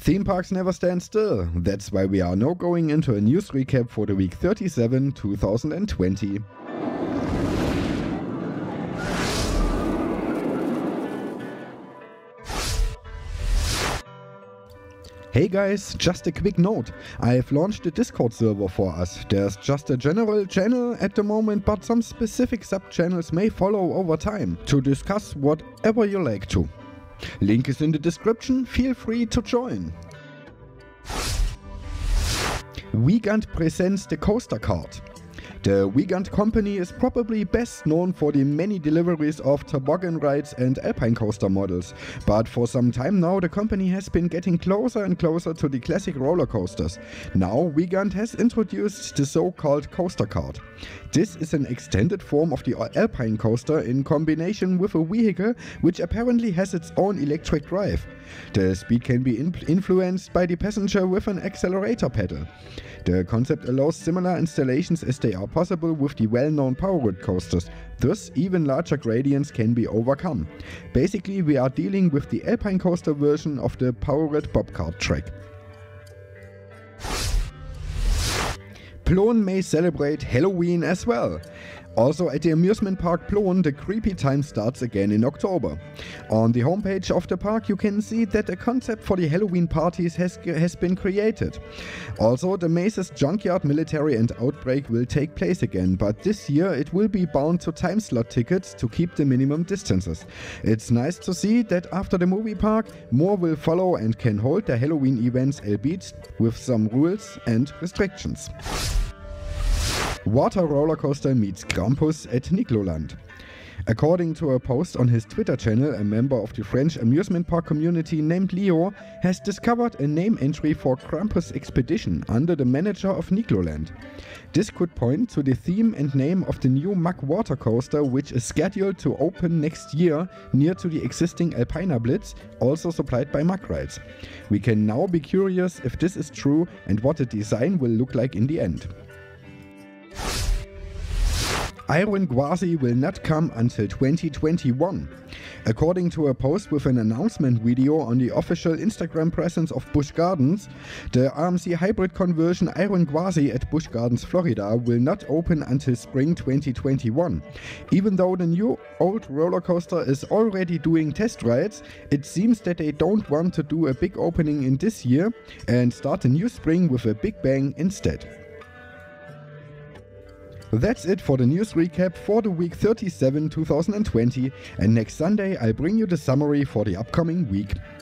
Theme parks never stand still. That's why we are now going into a news recap for the week 37, 2020. Hey guys, just a quick note. I've launched a Discord server for us. There's just a general channel at the moment, but some specific sub-channels may follow over time to discuss whatever you like to. Link is in the description, feel free to join. Wiegand presents the Coaster Cart. The Wiegand company is probably best known for the many deliveries of toboggan rides and alpine coaster models, but for some time now the company has been getting closer and closer to the classic roller coasters. Now Wiegand has introduced the so-called Coaster Cart. This is an extended form of the alpine coaster in combination with a vehicle which apparently has its own electric drive. The speed can be influenced by the passenger with an accelerator pedal. The concept allows similar installations as they are possible with the well-known Power Grid coasters, thus even larger gradients can be overcome. Basically we are dealing with the alpine coaster version of the Power Grid Bobcart track. Plön may celebrate Halloween as well. Also at the amusement park Plön, the creepy time starts again in October. On the homepage of the park you can see that a concept for the Halloween parties has been created. Also the Maze's Junkyard Military and Outbreak will take place again, but this year it will be bound to time slot tickets to keep the minimum distances. It's nice to see that after the movie park, more will follow and can hold the Halloween events, albeit with some rules and restrictions. Water roller coaster meets Krampus at Nigloland. According to a post on his Twitter channel, a member of the French amusement park community named Leo has discovered a name entry for Krampus Expedition under the manager of Nigloland. This could point to the theme and name of the new Mack water coaster, which is scheduled to open next year near to the existing Alpina Blitz, also supplied by Mack Rides. We can now be curious if this is true and what the design will look like in the end. Iron Gwazi will not come until 2021. According to a post with an announcement video on the official Instagram presence of Busch Gardens, the RMC hybrid conversion Iron Gwazi at Busch Gardens, Florida will not open until spring 2021. Even though the new old roller coaster is already doing test rides, it seems that they don't want to do a big opening in this year and start the new spring with a big bang instead. That's it for the news recap for the week 37 2020, and next Sunday I'll bring you the summary for the upcoming week.